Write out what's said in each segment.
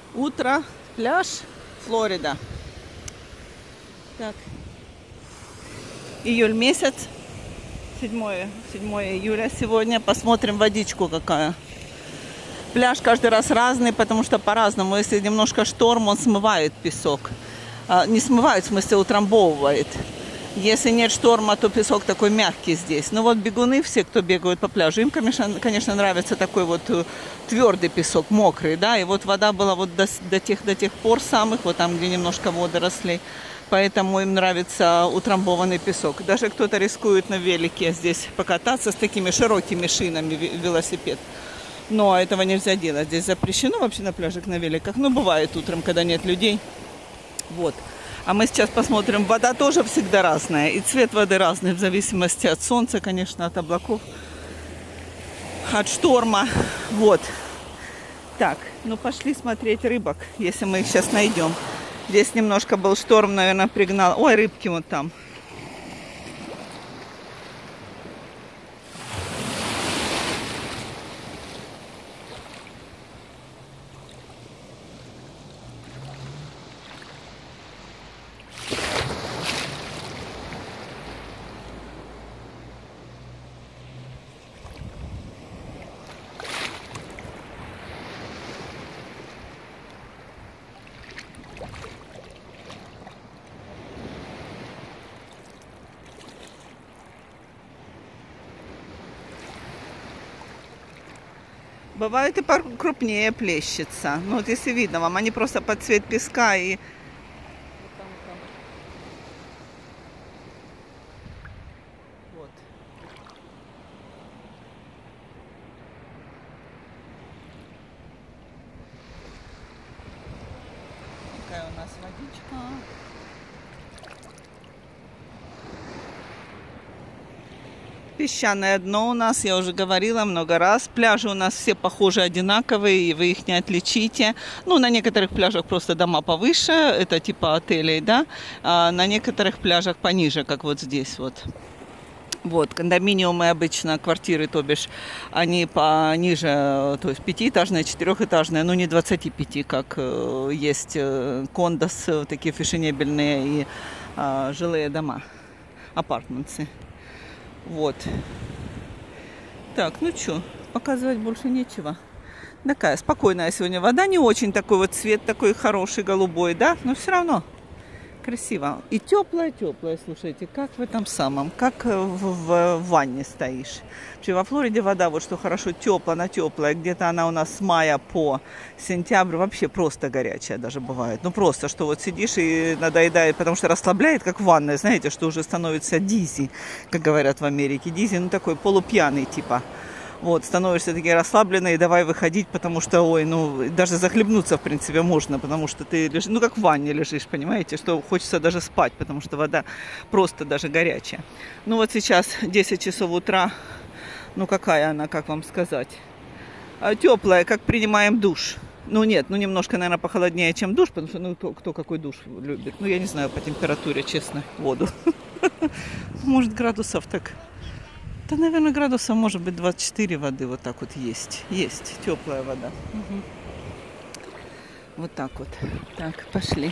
Утро, пляж, Флорида. Так, июль месяц, 7 июля сегодня. Посмотрим водичку какая. Пляж каждый раз разный, потому что по-разному. Если немножко шторм, он смывает песок. Не смывает, в смысле утрамбовывает. Если нет шторма, то песок такой мягкий здесь. Ну вот бегуны, все, кто бегают по пляжу, им, конечно, нравится такой вот твердый песок, мокрый, да. И вот вода была вот до тех пор самых, вот там, где немножко водорослей. Поэтому им нравится утрамбованный песок. Даже кто-то рискует на велике здесь покататься с такими широкими шинами велосипед. Но этого нельзя делать. Здесь запрещено вообще на пляжах на великах. Ну, бывает утром, когда нет людей. Вот. А мы сейчас посмотрим. Вода тоже всегда разная. И цвет воды разный в зависимости от солнца, конечно, от облаков, от шторма. Вот. Так, ну пошли смотреть рыбок, если мы их сейчас найдем. Здесь немножко был шторм, наверное, пригнал. Ой, рыбки вот там. Бывают и крупнее плещется. Ну вот если видно вам, они просто под цвет песка и... Вот. Такая у нас водичка. Песчаное дно у нас, я уже говорила много раз. Пляжи у нас все похожи, одинаковые, и вы их не отличите. Ну, на некоторых пляжах просто дома повыше, это типа отелей, да. А на некоторых пляжах пониже, как вот здесь вот. Вот, кондоминиумы обычно, квартиры, то бишь, они пониже, то есть пятиэтажные, четырехэтажные, но не 25, как есть кондос, такие фешенебельные и жилые дома, апартменты. Вот. Так, ну что, показывать больше нечего. Такая спокойная сегодня вода, не очень такой вот цвет такой хороший, голубой, да, но все равно красиво. И теплая, слушайте, как в этом самом, как в ванне стоишь. Вообще во Флориде вода, вот что хорошо, теплая, где-то она у нас с мая по сентябрь вообще просто горячая даже бывает. Ну просто, что вот сидишь и надоедает, потому что расслабляет, как в ванной, знаете, что уже становится дизи, как говорят в Америке. Дизи, ну такой полупьяный типа. Вот, становишься таки расслабленной, и давай выходить, потому что, ой, ну, даже захлебнуться, в принципе, можно, потому что ты лежишь, ну, как в ванне лежишь, понимаете, что хочется даже спать, потому что вода просто даже горячая. Ну, вот сейчас 10 часов утра, ну, какая она, как вам сказать, теплая, как принимаем душ. Ну, нет, ну, немножко, наверное, похолоднее, чем душ, потому что, ну, кто какой душ любит. Ну, я не знаю по температуре, честно, воду. Может, градусов так... Да, наверное, градусов может быть 24 воды вот так вот есть. Есть теплая вода. Угу. Вот так вот. Так, пошли.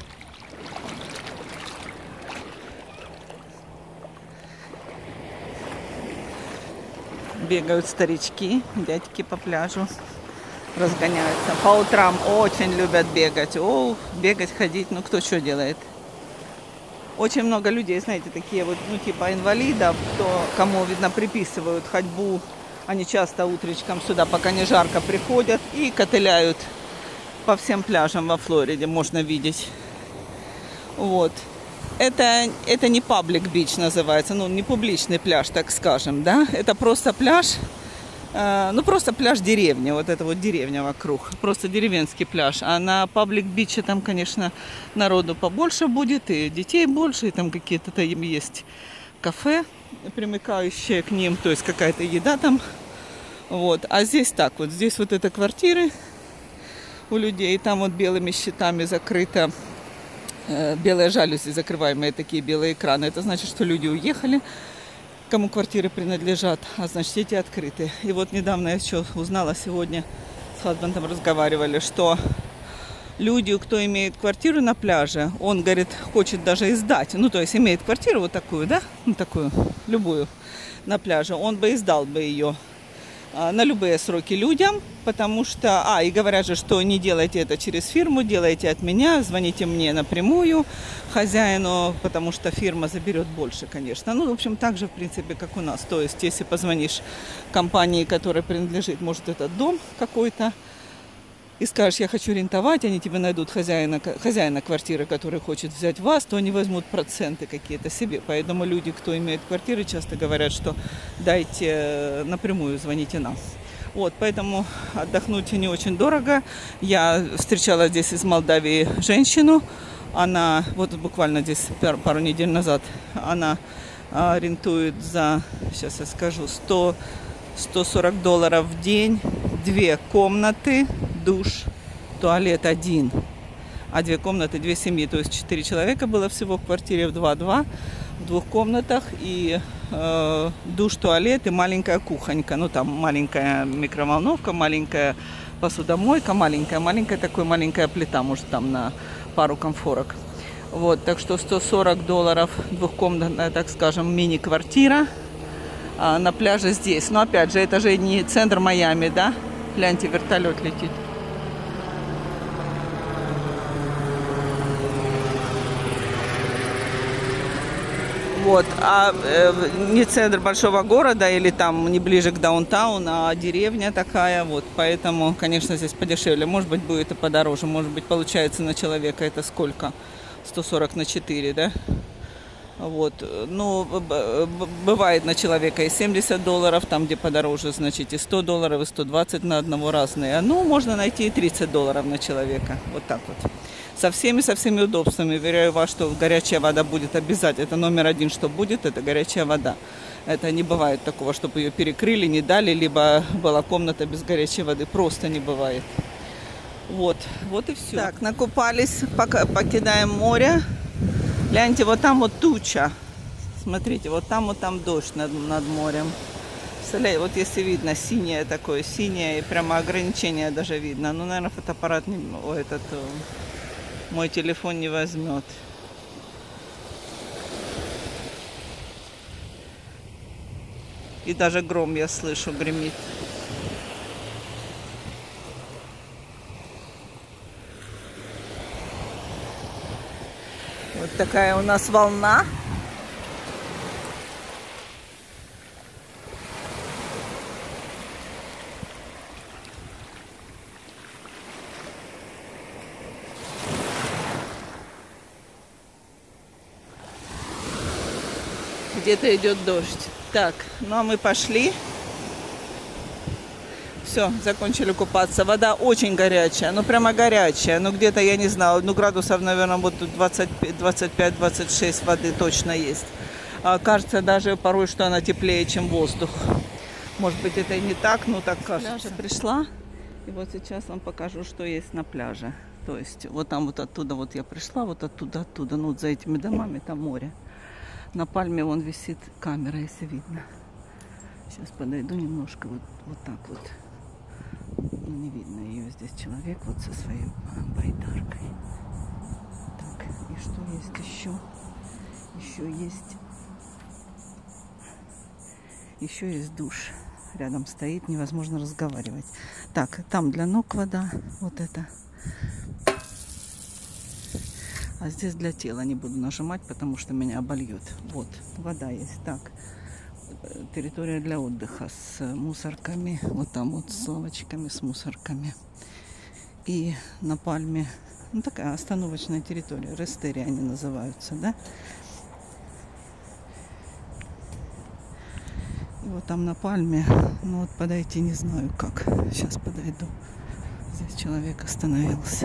Бегают старички, дядьки по пляжу. Разгоняются. По утрам очень любят бегать. О, бегать, ходить. Ну, кто что делает? Очень много людей, знаете, такие вот, ну, типа инвалидов, кому, видно, приписывают ходьбу. Они часто утречком сюда, пока не жарко, приходят и котыляют по всем пляжам во Флориде, можно видеть. Вот. Это не паблик-бич называется, ну, не публичный пляж, так скажем, да. Это просто пляж, ну, просто пляж деревни, вот это вот деревня вокруг, просто деревенский пляж. А на паблик-биче там, конечно, народу побольше будет, и детей больше, и там какие-то там есть кафе, примыкающие к ним, то есть какая-то еда там. Вот. А здесь так вот, здесь вот это квартиры у людей, там вот белыми щитами закрыто, белые жалюзи, закрываемые такие белые экраны. Это значит, что люди уехали, кому квартиры принадлежат, а значит, эти открыты. И вот недавно я еще узнала, сегодня с хазбандом разговаривали, что люди, кто имеет квартиру на пляже, он, говорит, хочет даже и сдать. Ну, то есть имеет квартиру вот такую, да, ну, такую, любую, на пляже, он бы и сдал бы ее на любые сроки людям, потому что, и говорят же, что не делайте это через фирму, делайте от меня, звоните мне напрямую, хозяину, потому что фирма заберет больше, конечно. Ну, в общем, так же, в принципе, как у нас. То есть, если позвонишь компании, которой принадлежит, может, этот дом какой-то, и скажешь, я хочу арендовать, они тебе найдут хозяина квартиры, который хочет взять вас, то они возьмут проценты какие-то себе. Поэтому люди, кто имеет квартиры, часто говорят, что дайте напрямую, звоните нам. Вот, поэтому отдохнуть не очень дорого. Я встречала здесь из Молдавии женщину. Она, вот буквально здесь пару недель назад, она арендует за, сейчас я скажу, $140 в день, 2 комнаты, душ, туалет один, а 2 комнаты, 2 семьи, то есть 4 человека было всего в квартире, в 2-2, в 2 комнатах, и душ, туалет и маленькая кухонька, ну там маленькая микроволновка, маленькая посудомойка, маленькая такой маленькая плита, может там на пару комфорок. Вот, так что $140, двухкомнатная, так скажем, мини-квартира на пляже здесь. Но опять же, это же не центр Майами, да? Гляньте, вертолет летит. Вот, не центр большого города или там не ближе к даунтауну, а деревня такая, вот, поэтому, конечно, здесь подешевле, может быть, будет и подороже, может быть, получается на человека это сколько? 140 на 4, да? Вот, ну, бывает на человека и $70, там, где подороже, значит, и $100, и 120 на одного разные. Ну, можно найти и $30 на человека, вот так вот. Со всеми удобствами, уверяю вас, что горячая вода будет обязательно. Это номер один, что будет, это горячая вода. Это не бывает такого, чтобы ее перекрыли, не дали, либо была комната без горячей воды. Просто не бывает. Вот и все. Так, накупались, покидаем море. Гляньте, вот там вот туча. Смотрите, вот там дождь над морем. Представляете, вот если видно, синее такое, синее, и прямо ограничение даже видно. Ну, наверное, фотоаппарат мой телефон не возьмет. И даже гром я слышу, гремит. Вот такая у нас волна. Где-то идет дождь. Так, ну а мы пошли. Все, закончили купаться. Вода очень горячая, ну прямо горячая. Ну где-то, я не знаю, ну градусов, наверное, вот 25-26 воды точно есть. Кажется даже порой, что она теплее, чем воздух. Может быть, это и не так, но так кажется. С пляжа пришла, и вот сейчас вам покажу, что есть на пляже. То есть вот там вот оттуда вот я пришла, вот оттуда, ну вот за этими домами там море. На пальме вон висит камера, если видно. Сейчас подойду немножко вот так вот. Ну, не видно ее здесь человек вот со своей байдаркой. Так, и что есть еще? Еще есть душ. Рядом стоит, невозможно разговаривать. Так, там для ног вода, вот это. А здесь для тела не буду нажимать, потому что меня обольет. Вот, вода есть. Так, территория для отдыха с мусорками. Вот там вот с лавочками, с мусорками. И на пальме, ну такая остановочная территория. Рестерии они называются, да? И вот там на пальме, ну вот подойти не знаю как. Сейчас подойду. Здесь человек остановился.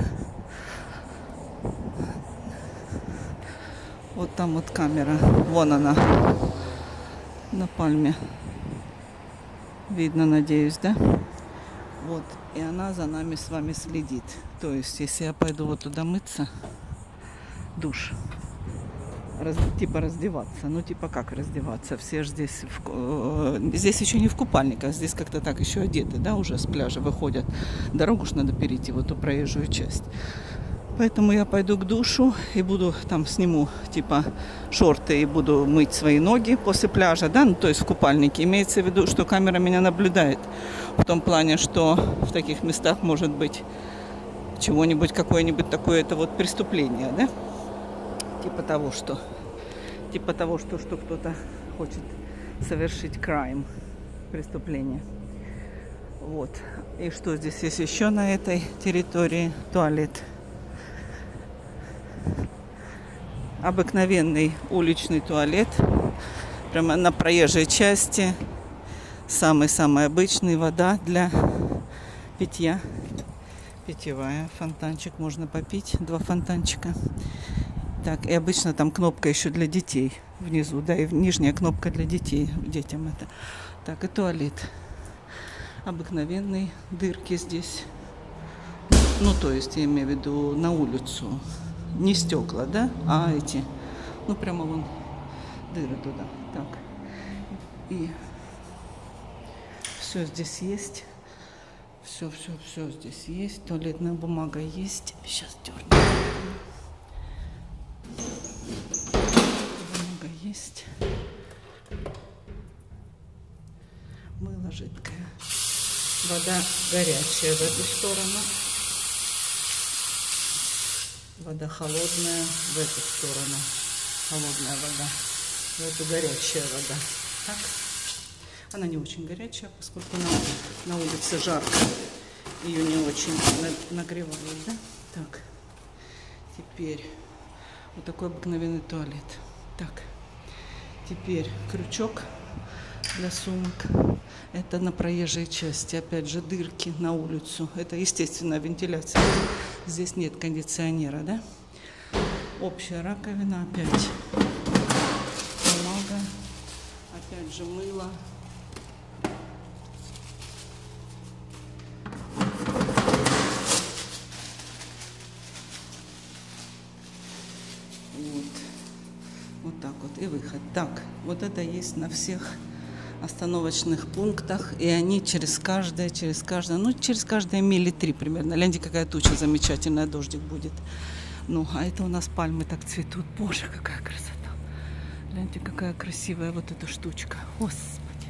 Вот там вот камера. Вон она. На пальме. Видно, надеюсь, да? Вот. И она за нами с вами следит. То есть, если я пойду вот туда мыться, душ. Типа раздеваться. Ну, типа как раздеваться? Все же здесь... Здесь еще не в купальниках. Здесь как-то так еще одеты, да? Уже с пляжа выходят. Дорогу ж надо перейти, вот ту проезжую часть. Поэтому я пойду к душу и буду там сниму типа шорты и буду мыть свои ноги после пляжа, да, ну то есть в купальнике. Имеется в виду, что камера меня наблюдает в том плане, что в таких местах может быть чего-нибудь, какое-нибудь такое, это вот преступление, да, типа того, что кто-то хочет совершить crime, преступление. Вот. И что здесь есть еще на этой территории? Туалет. Обыкновенный уличный туалет. Прямо на проезжей части. Самый-самый обычный. Вода для питья. Питьевая. Фонтанчик можно попить. 2 фонтанчика. Так, и обычно там кнопка еще для детей внизу. Да, и нижняя кнопка для детей. Детям это. Так, и туалет. Обыкновенные дырки здесь. Ну, то есть, я имею в виду на улицу. Не стекла, да, а эти. Ну, прямо вон дыры туда. Так. И все здесь есть. Все здесь есть. Туалетная бумага есть. Сейчас дерну. Бумага есть. Мыло жидкое. Вода горячая в эту сторону. Вода холодная в эту сторону. Холодная вода. В эту горячая вода. Так. Она не очень горячая, поскольку на улице жарко. Ее не очень нагревают, да? Так. Теперь вот такой обыкновенный туалет. Так. Теперь крючок для сумок. Это на проезжей части. Опять же, дырки на улицу. Это естественная вентиляция. Здесь нет кондиционера, да? Общая раковина. Опять бумага. Опять же, мыло. Вот так вот. И выход. Так, вот это есть на всех остановочных пунктах, и они через каждые мили 3 примерно. Гляньте, какая туча замечательная, дождик будет. Ну, а это у нас пальмы так цветут. Боже, какая красота. Гляньте, какая красивая вот эта штучка. Господи.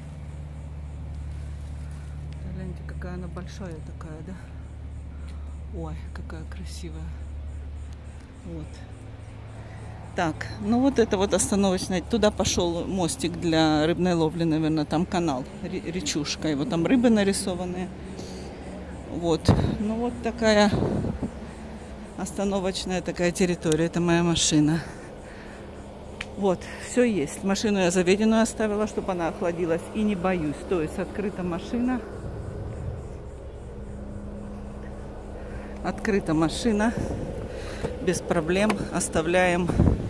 Гляньте, какая она большая такая, да? Ой, какая красивая. Вот. Так, ну вот это вот остановочная. Туда пошел мостик для рыбной ловли, наверное, там канал, речушка. И вот там рыбы нарисованные. Вот. Ну вот такая остановочная такая территория. Это моя машина. Вот, все есть. Машину я заведенную оставила, чтобы она охладилась. И не боюсь. То есть открыта машина. Открыта машина. Без проблем. Оставляем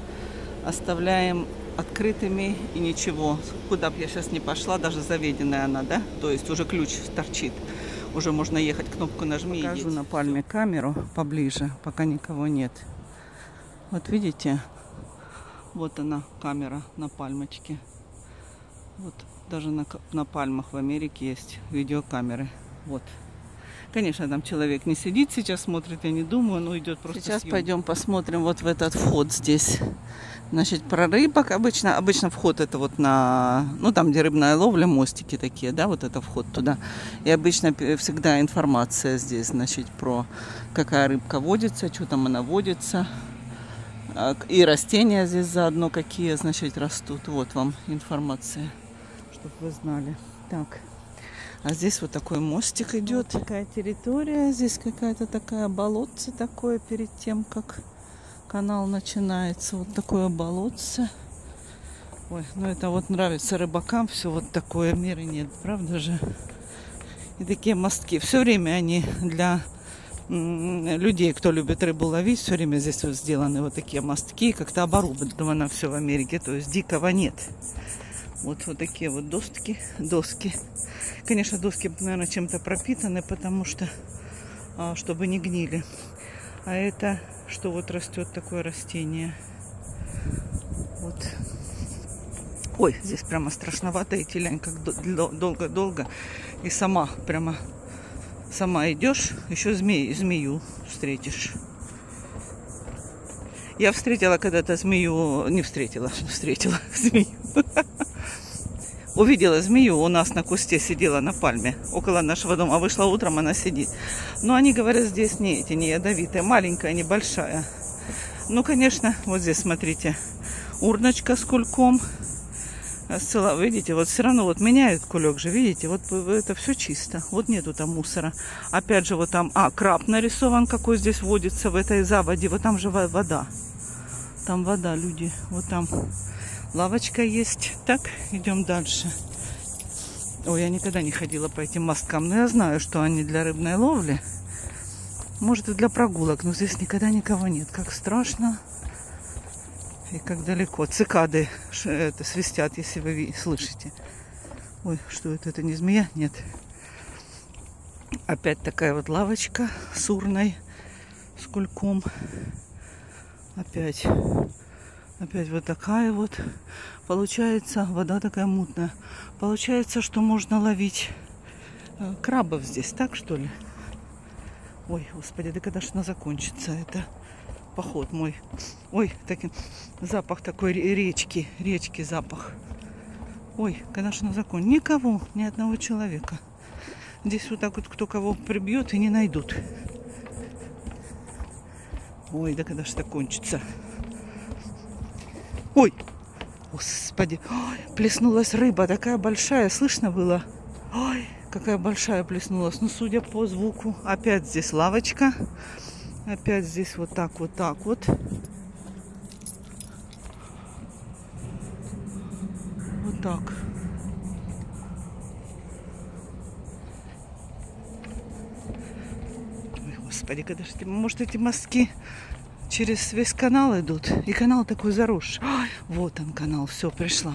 открытыми и ничего. Куда бы я сейчас не пошла, даже заведенная она, да? То есть уже ключ торчит. Уже можно ехать, кнопку нажми. Покажу на пальме камеру поближе, пока никого нет. Вот видите? Вот она, камера на пальмочке. Вот даже на пальмах в Америке есть видеокамеры. Вот. Конечно, там человек не сидит сейчас, смотрит, я не думаю, но идет просто сейчас съем. Пойдем посмотрим вот в этот вход здесь. Значит, про рыбок обычно вход это вот на, ну там, где рыбная ловля, мостики такие, да, вот это вход туда. И обычно всегда информация здесь, значит, про какая рыбка водится, что там она водится. И растения здесь заодно какие, значит, растут. Вот вам информация, чтобы вы знали. Так. А здесь вот такой мостик идет. Вот такая территория. Здесь какая-то такая болотце такое перед тем, как канал начинается. Вот такое болотце. Ой, ну это вот нравится рыбакам. Все вот такое. Меры нет, правда же? И такие мостки. Все время они для людей, кто любит рыбу ловить, все время здесь вот сделаны вот такие мостки. Как-то оборудовано все в Америке. То есть дикого нет. Вот такие вот доски. Конечно, доски, наверное, чем-то пропитаны, потому что, чтобы не гнили. А это, что вот растет такое растение. Вот. Ой, здесь прямо страшновато идти, лянь, как долго-долго. И сама идешь, еще змею встретишь. Я встретила когда-то змею, не встретила змею. Увидела змею, у нас на кусте сидела на пальме, около нашего дома. Вышла утром, она сидит. Но они говорят, здесь не эти, не ядовитые, маленькая, небольшая. Ну, конечно, вот здесь, смотрите, урночка с кульком. Видите, вот все равно вот меняют кулек же, видите, вот это все чисто. Вот нету там мусора. Опять же, вот там, краб нарисован, какой здесь водится в этой заводе. Вот там же вода. Там вода, люди. Вот там лавочка есть. Так, идем дальше. Ой, я никогда не ходила по этим мосткам, но я знаю, что они для рыбной ловли. Может, и для прогулок, но здесь никогда никого нет. Как страшно. И как далеко. Цикады это свистят, если вы слышите. Ой, что это? Это не змея? Нет. Опять такая вот лавочка с урной, с кульком. Опять вот такая вот. Получается, вода такая мутная. Получается, что можно ловить крабов здесь, так что ли? Ой, господи, да когда же она закончится? Это поход мой. Ой, запах такой речки запах. Ой, когда же она закончится? Никого, ни одного человека. Здесь вот так вот кто кого прибьет и не найдут. Ой, да когда же это кончится? Ой, господи, ой, плеснулась рыба, такая большая, слышно было? Ой, какая большая плеснулась. Ну, судя по звуку, опять здесь лавочка. Опять здесь вот так вот. Вот так. Ой, господи, когда же может эти мостки через весь канал идут? И канал такой заросший. Ой, вот он канал, все, пришла.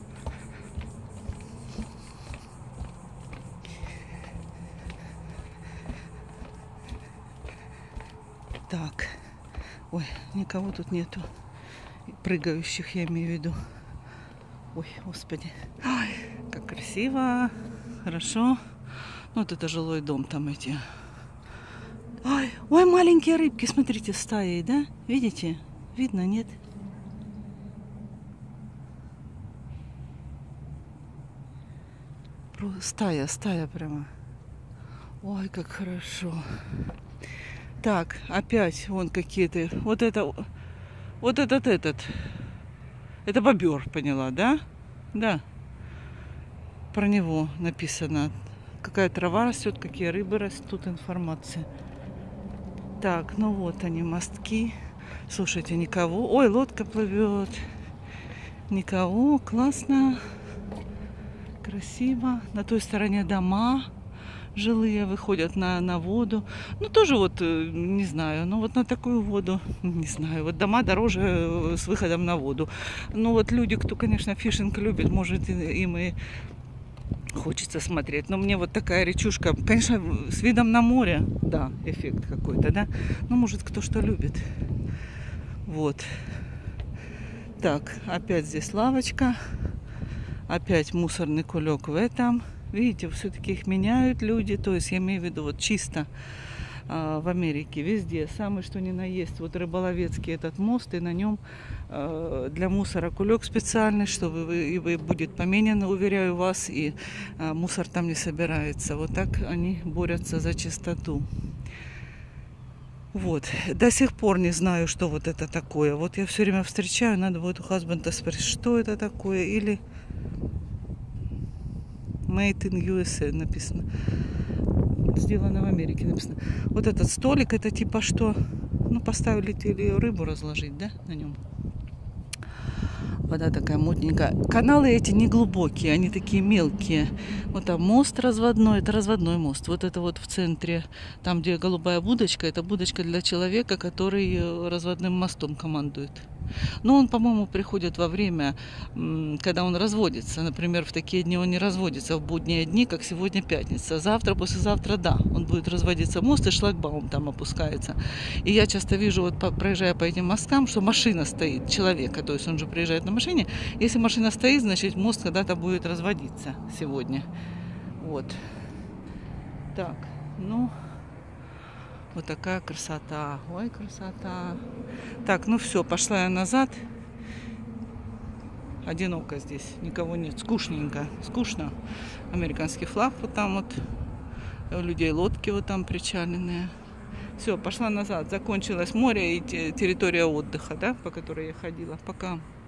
Так. Ой, никого тут нету. Прыгающих, я имею в виду. Ой, господи. Ой, как красиво. Хорошо. Ну, вот это жилой дом там эти. Ой, маленькие рыбки, смотрите, стаи, да? Видите? Видно, нет? Стая прямо. Ой, как хорошо. Так, опять вон какие-то. Вот этот. Это бобер, поняла, да? Да. Про него написано. Какая трава растет, какие рыбы растут, информация. Так, ну вот они, мостки. Слушайте, никого. Ой, лодка плывет. Никого. Классно. Красиво. На той стороне дома жилые выходят на воду. Ну, тоже вот, не знаю, ну вот на такую воду, не знаю, вот дома дороже с выходом на воду. Ну, вот люди, кто, конечно, фишинг любит, может, им и хочется смотреть. Но мне вот такая речушка, конечно, с видом на море, да, эффект какой-то, да. Ну, может, кто что любит. Вот. Так, опять здесь лавочка. Опять мусорный кулек в этом. Видите, все-таки их меняют люди. То есть я имею в виду вот чисто в Америке везде. Самый что ни на есть. Вот Рыболовецкий этот мост. И на нем для мусора кулек специальный, что вы будет поменян, уверяю вас. И мусор там не собирается. Вот так они борются за чистоту. Вот. До сих пор не знаю, что вот это такое. Вот я все время встречаю. Надо будет у хазбанда спросить, что это такое. Или Made in USA написано. Сделано в Америке написано. Вот этот столик, это типа что? Ну, поставили или рыбу разложить, да, на нем. Вода такая мутненькая. Каналы эти не глубокие, они такие мелкие. Вот там мост разводной, это разводной мост. Вот это вот в центре, там, где голубая будочка, это будочка для человека, который разводным мостом командует. Но он, по-моему, приходит во время, когда он разводится. Например, в такие дни он не разводится, в будние дни, как сегодня пятница. Завтра, послезавтра, да, он будет разводиться мост, и шлагбаум там опускается. И я часто вижу, вот проезжая по этим мосткам, что машина стоит, человека, то есть он же приезжает на машине. Если машина стоит, значит мост когда-то будет разводиться сегодня. Вот. Так, ну, Вот такая красота. Ой, красота. Так, ну все, пошла я назад. Одиноко здесь, никого нет. Скучненько, скучно. Американский флаг вот там вот. У людей лодки вот там причаленные. Все, пошла назад. Закончилось море и территория отдыха, да, по которой я ходила. Пока.